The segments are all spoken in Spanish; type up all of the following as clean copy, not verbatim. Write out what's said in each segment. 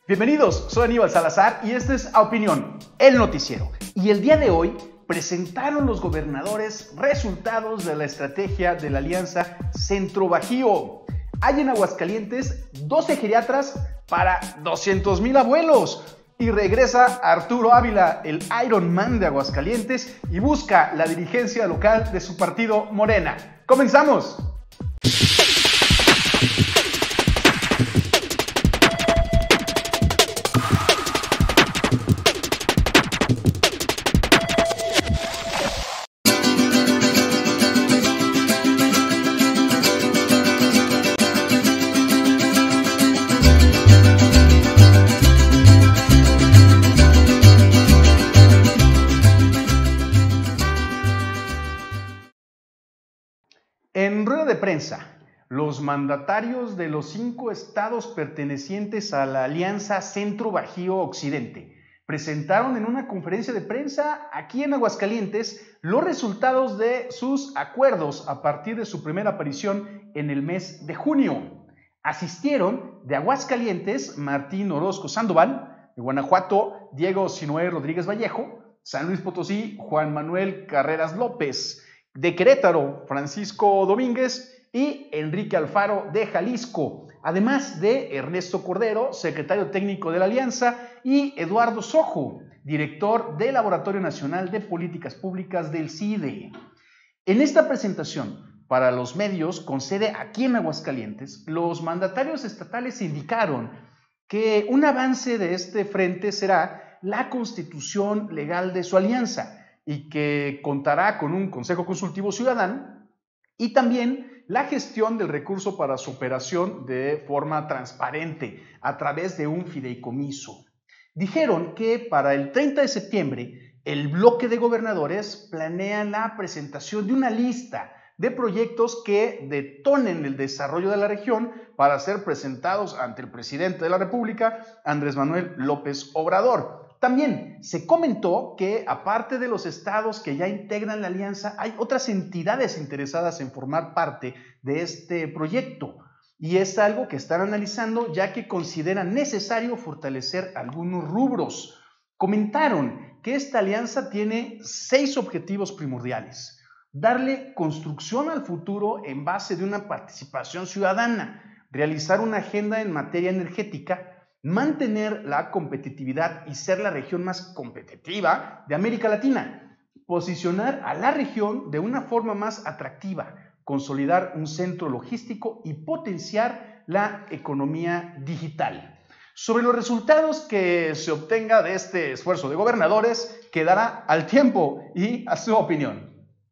Bienvenidos, soy Aníbal Salazar y este es A Opinión, el noticiero. Y el día de hoy presentaron los gobernadores resultados de la estrategia de la Alianza Centro Bajío. Hay en Aguascalientes 12 geriatras para 200,000 abuelos. Y regresa Arturo Ávila, el Iron Man de Aguascalientes, y busca la dirigencia local de su partido Morena. ¡Comenzamos! En rueda de prensa, los mandatarios de los 5 estados pertenecientes a la Alianza Centro Bajío Occidente presentaron en una conferencia de prensa aquí en Aguascalientes los resultados de sus acuerdos a partir de su primera aparición en el mes de junio. Asistieron de Aguascalientes Martín Orozco Sandoval, de Guanajuato Diego Sinoé Rodríguez Vallejo, San Luis Potosí Juan Manuel Carreras López, de Querétaro, Francisco Domínguez y Enrique Alfaro de Jalisco, además de Ernesto Cordero, secretario técnico de la Alianza, y Eduardo Sojo, director del Laboratorio Nacional de Políticas Públicas del CIDE. En esta presentación para los medios con sede aquí en Aguascalientes, los mandatarios estatales indicaron que un avance de este frente será la constitución legal de su alianza, y que contará con un Consejo Consultivo Ciudadano y también la gestión del recurso para su operación de forma transparente a través de un fideicomiso. Dijeron que para el 30 de septiembre el bloque de gobernadores planea la presentación de una lista de proyectos que detonen el desarrollo de la región para ser presentados ante el presidente de la República, Andrés Manuel López Obrador. También se comentó que, aparte de los estados que ya integran la alianza, hay otras entidades interesadas en formar parte de este proyecto. Y es algo que están analizando, ya que consideran necesario fortalecer algunos rubros. Comentaron que esta alianza tiene 6 objetivos primordiales. Darle construcción al futuro en base de una participación ciudadana, realizar una agenda en materia energética, mantener la competitividad y ser la región más competitiva de América Latina, posicionar a la región de una forma más atractiva, consolidar un centro logístico y potenciar la economía digital. Sobre los resultados que se obtenga de este esfuerzo de gobernadores, quedará al tiempo y a su opinión.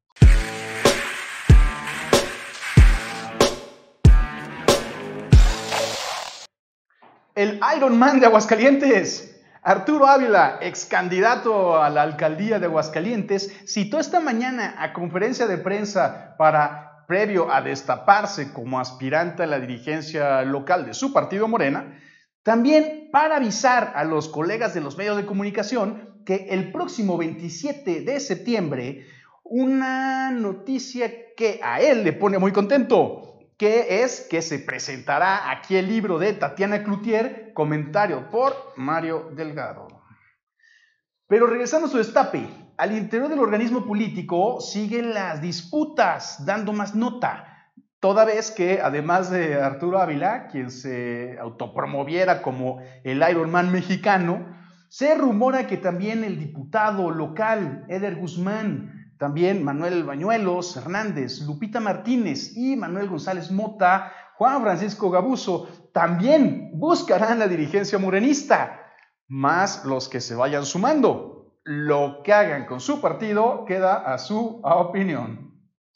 El Iron Man de Aguascalientes, Arturo Ávila, ex candidato a la alcaldía de Aguascalientes, citó esta mañana a conferencia de prensa previo a destaparse como aspirante a la dirigencia local de su partido Morena, también para avisar a los colegas de los medios de comunicación que el próximo 27 de septiembre, una noticia que a él le pone muy contento, que es que se presentará aquí el libro de Tatiana Cloutier, comentario por Mario Delgado. Pero regresando a su destape, al interior del organismo político siguen las disputas, dando más nota, toda vez que además de Arturo Ávila, quien se autopromoviera como el Iron Man mexicano, se rumora que también el diputado local Eder Guzmán, también Manuel Bañuelos Hernández, Lupita Martínez y Manuel González Mota, Juan Francisco Gabuso, también buscarán la dirigencia morenista, más los que se vayan sumando. Lo que hagan con su partido queda a su opinión.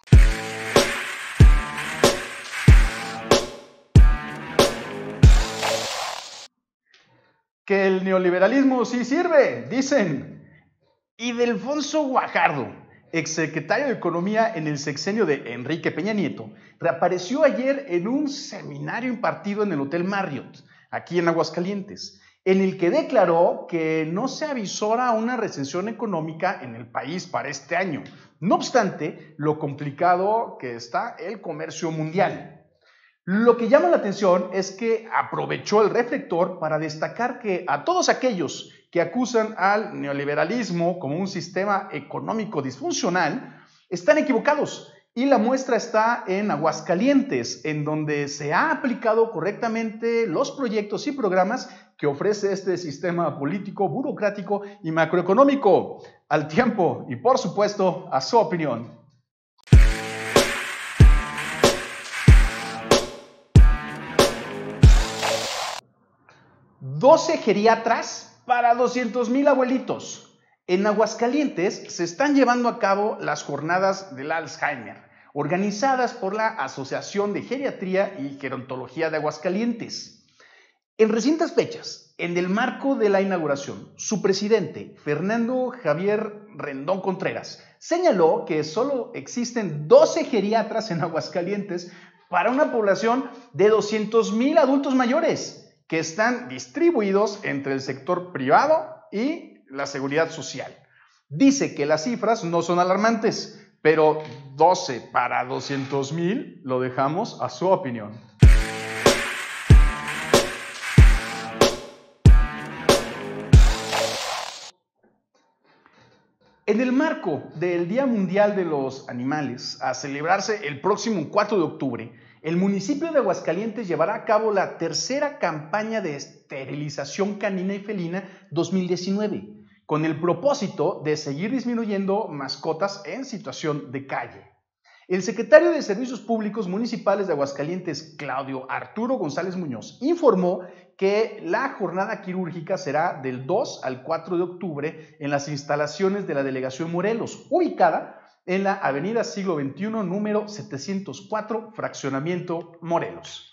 Que el neoliberalismo sí sirve, dicen. Y Delfonso Guajardo, exsecretario de Economía en el sexenio de Enrique Peña Nieto, reapareció ayer en un seminario impartido en el Hotel Marriott, aquí en Aguascalientes, en el que declaró que no se avisora una recesión económica en el país para este año, no obstante lo complicado que está el comercio mundial. Lo que llama la atención es que aprovechó el reflector para destacar que a todos aquellos que acusan al neoliberalismo como un sistema económico disfuncional están equivocados. Y la muestra está en Aguascalientes, en donde se ha aplicado correctamente los proyectos y programas que ofrece este sistema político, burocrático y macroeconómico, al tiempo y, por supuesto, a su opinión. $12 geriatras para 200,000 abuelitos. En Aguascalientes se están llevando a cabo las jornadas del Alzheimer, organizadas por la Asociación de Geriatría y Gerontología de Aguascalientes. En recientes fechas, en el marco de la inauguración, su presidente, Fernando Javier Rendón Contreras, señaló que solo existen 12 geriatras en Aguascalientes para una población de 200,000 adultos mayores, que están distribuidos entre el sector privado y la seguridad social. Dice que las cifras no son alarmantes, pero 12 para 200,000 lo dejamos a su opinión. En el marco del Día Mundial de los Animales, a celebrarse el próximo 4 de octubre, el municipio de Aguascalientes llevará a cabo la tercera campaña de esterilización canina y felina 2019, con el propósito de seguir disminuyendo mascotas en situación de calle. El secretario de Servicios Públicos Municipales de Aguascalientes, Claudio Arturo González Muñoz, informó que la jornada quirúrgica será del 2 al 4 de octubre en las instalaciones de la Delegación Morelos, ubicada en la Avenida Siglo XXI, número 704, Fraccionamiento Morelos.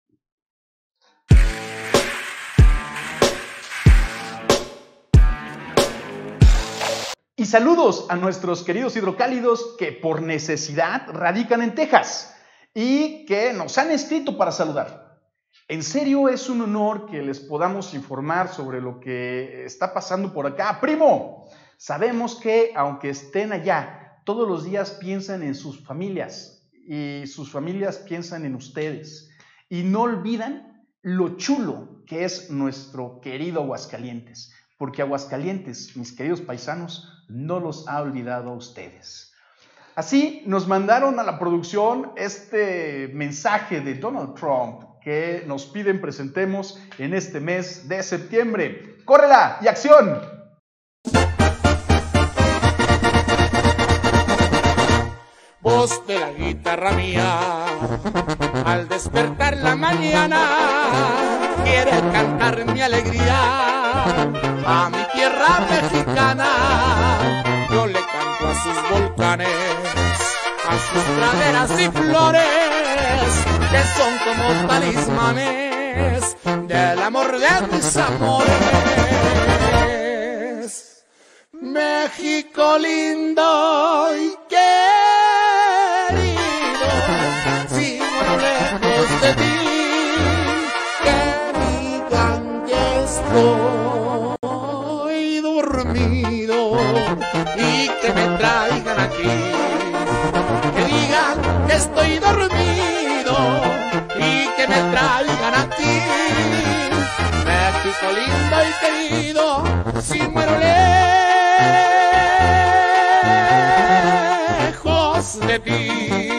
Y saludos a nuestros queridos hidrocálidos que por necesidad radican en Texas y que nos han escrito para saludar. En serio, es un honor que les podamos informar sobre lo que está pasando por acá. ¡Primo! Sabemos que, aunque estén allá, todos los días piensan en sus familias y sus familias piensan en ustedes. Y no olvidan lo chulo que es nuestro querido Aguascalientes, porque Aguascalientes, mis queridos paisanos, no los ha olvidado a ustedes. Así nos mandaron a la producción este mensaje de Donald Trump que nos piden presentemos en este mes de septiembre. ¡Córrela y acción! Voz de la guitarra mía, al despertar la mañana, quiere cantar mi alegría a mi tierra mexicana. Yo le canto a sus volcanes, a sus praderas y flores, que son como talismanes del amor de mis amores. México lindo y querido, si muero lejos de ti, que digan que estoy dormido y que me traigan aquí. Que digan que estoy dormido y que me traigan aquí. México lindo y querido, si muero lejos de ti.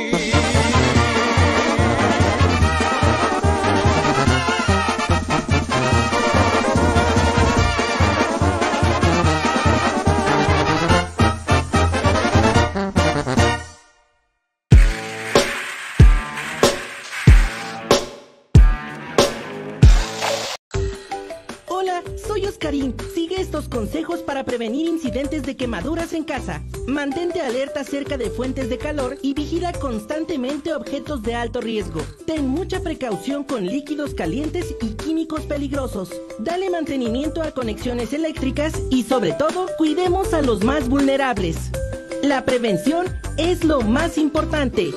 Soy Oscarín. Sigue estos consejos para prevenir incidentes de quemaduras en casa. Mantente alerta cerca de fuentes de calor y vigila constantemente objetos de alto riesgo. Ten mucha precaución con líquidos calientes y químicos peligrosos. Dale mantenimiento a conexiones eléctricas y, sobre todo, cuidemos a los más vulnerables. La prevención es lo más importante.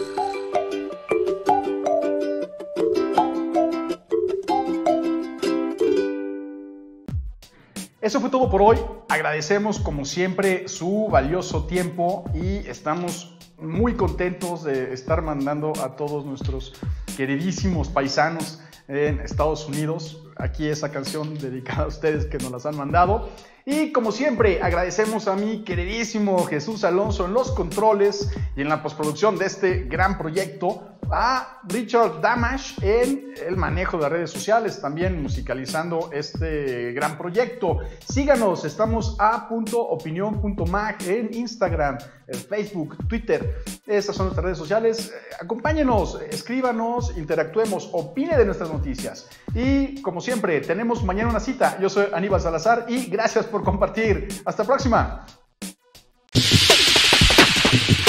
Eso fue todo por hoy. Agradecemos como siempre su valioso tiempo y estamos muy contentos de estar mandando a todos nuestros queridísimos paisanos en Estados Unidos. Aquí esa canción dedicada a ustedes que nos las han mandado. Y como siempre, agradecemos a mi queridísimo Jesús Alonso en los controles y en la postproducción de este gran proyecto, a Richard Damash en el manejo de las redes sociales, también musicalizando este gran proyecto. Síganos, estamos a.opinion.mag en Instagram, en Facebook, Twitter. Estas son nuestras redes sociales. Acompáñenos, escríbanos, interactuemos, opine de nuestras noticias. Y como siempre, tenemos mañana una cita. Yo soy Aníbal Salazar y gracias por compartir. Hasta la próxima.